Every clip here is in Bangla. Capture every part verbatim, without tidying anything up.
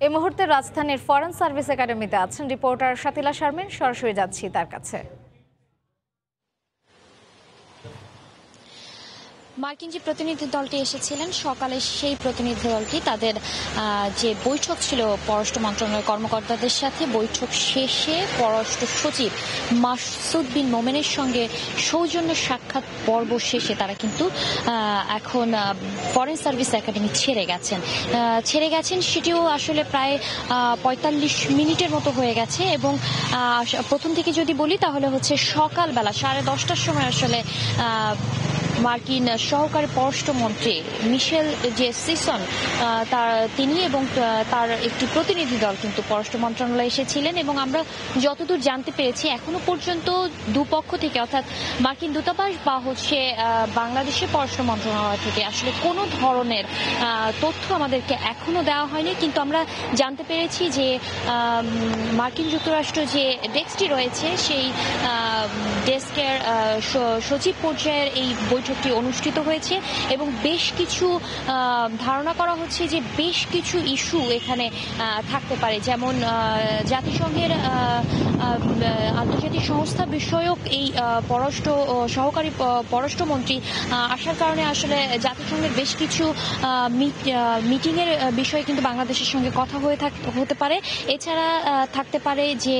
এই মুহূর্তে রাজধানীর ফরেন সার্ভিস একাডেমিতে আছেন রিপোর্টার শাতিলা শারমিন। সরাসরি যাচ্ছি তার কাছে। মার্কিন যে প্রতিনিধি দলটি এসেছিলেন সকালে, সেই প্রতিনিধি দলটি তাদের যে বৈঠক ছিল পররাষ্ট্র মন্ত্রণালয়ের কর্মকর্তাদের সাথে, বৈঠক শেষে পররাষ্ট্র সচিব মাসুদ বিন মোমেনের সঙ্গে সৌজন্য সাক্ষাৎ পর্ব শেষে তারা কিন্তু এখন ফরেন সার্ভিস একাডেমি ছেড়ে গেছেন ছেড়ে গেছেন সেটিও আসলে প্রায় পঁয়তাল্লিশ মিনিটের মতো হয়ে গেছে। এবং প্রথম থেকে যদি বলি তাহলে হচ্ছে সকালবেলা সাড়ে দশটার সময় আসলে মার্কিন সহকারী পররাষ্ট্রমন্ত্রী মিশেল যে সিসন তার তিনি এবং তার একটি প্রতিনিধি দল কিন্তু পররাষ্ট্র মন্ত্রণালয়ে এসেছিলেন। এবং আমরা যতদূর জানতে পেরেছি এখনো পর্যন্ত দুপক্ষ থেকে, অর্থাৎ মার্কিন দূতাবাস বা হচ্ছে বাংলাদেশের পররাষ্ট্র মন্ত্রণালয় থেকে আসলে কোনো ধরনের তথ্য আমাদেরকে এখনো দেওয়া হয়নি। কিন্তু আমরা জানতে পেরেছি যে মার্কিন যুক্তরাষ্ট্র যে ডেস্কটি রয়েছে সেই ডেস্কের সচিব পর্যায়ের এই বৈঠকটি অনুষ্ঠিত হয়েছে এবং বেশ কিছু ধারণা করা হচ্ছে যে বেশ কিছু ইস্যু এখানে থাকতে পারে, যেমন জাতিসংঘের আন্তর্জাতিক সংস্থা বিষয়ক এই পররাষ্ট্র সহকারী পররাষ্ট্রমন্ত্রী আসার কারণে আসলে জাতিসংঘের বেশ কিছু মিটিংয়ের বিষয়ে কিন্তু বাংলাদেশের সঙ্গে কথা হয়ে হতে পারে। এছাড়া থাকতে পারে যে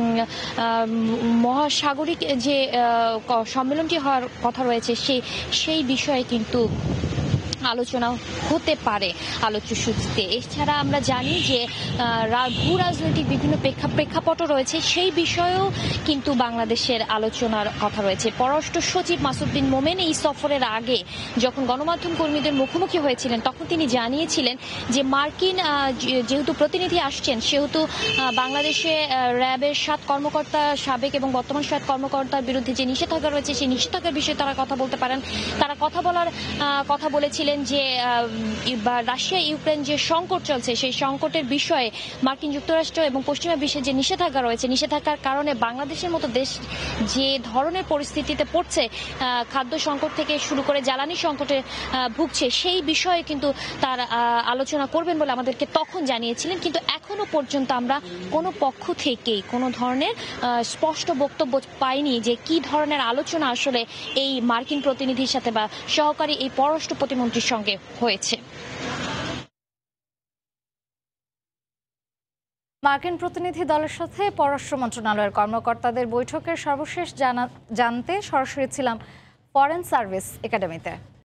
মহাসাগরিক যে সম্মেলনটি হওয়ার কথা রয়েছে সেই সেই বিষয়ে কিন্তু আলোচনা হতে পারে আলোচ্য সূচিতে। এছাড়া আমরা জানি যে ভূ রাজনৈতিক বিভিন্ন প্রেক্ষাপটও রয়েছে, সেই বিষয়েও কিন্তু বাংলাদেশের আলোচনার কথা রয়েছে। পররাষ্ট্র সচিব মাসুদ বিন মোমেন এই সফরের আগে যখন গণমাধ্যম কর্মীদের মুখোমুখি হয়েছিলেন তখন তিনি জানিয়েছিলেন যে মার্কিন যেহেতু প্রতিনিধি আসছেন সেহেতু বাংলাদেশে র্যাবের সাত কর্মকর্তা, সাবেক এবং বর্তমান সাত কর্মকর্তার বিরুদ্ধে যে নিষেধাজ্ঞা রয়েছে সেই নিষেধাজ্ঞার বিষয়ে তারা কথা বলতে পারেন। তারা কথা বলার কথা বলেছিলেন যে রাশিয়া ইউক্রেন যে সংকট চলছে সেই সংকটের বিষয়ে মার্কিন যুক্তরাষ্ট্র এবং পশ্চিমা বিশ্বের যে নিষেধাজ্ঞা রয়েছে, নিষেধাজ্ঞার কারণে বাংলাদেশের মতো দেশ যে ধরনের পরিস্থিতিতে পড়ছে, খাদ্য সংকট থেকে শুরু করে জ্বালানি সংকটে ভুগছে, সেই বিষয়ে কিন্তু তার আলোচনা করবেন বলে আমাদেরকে তখন জানিয়েছিলেন। কিন্তু এখনো পর্যন্ত আমরা কোনো পক্ষ থেকেই কোনো ধরনের স্পষ্ট বক্তব্য পাইনি যে কি ধরনের আলোচনা আসলে এই মার্কিন প্রতিনিধির সাথে বা সহকারী এই পররাষ্ট্র প্রতিমন্ত্রীর সঙ্গে হয়েছে। মার্কিন প্রতিনিধি দলের সাথে পররাষ্ট্র মন্ত্রণালয়ের কর্মকর্তাদের বৈঠকের সর্বশেষ জানতে সরাসরি ছিলাম ফরেন সার্ভিস একাডেমিতে।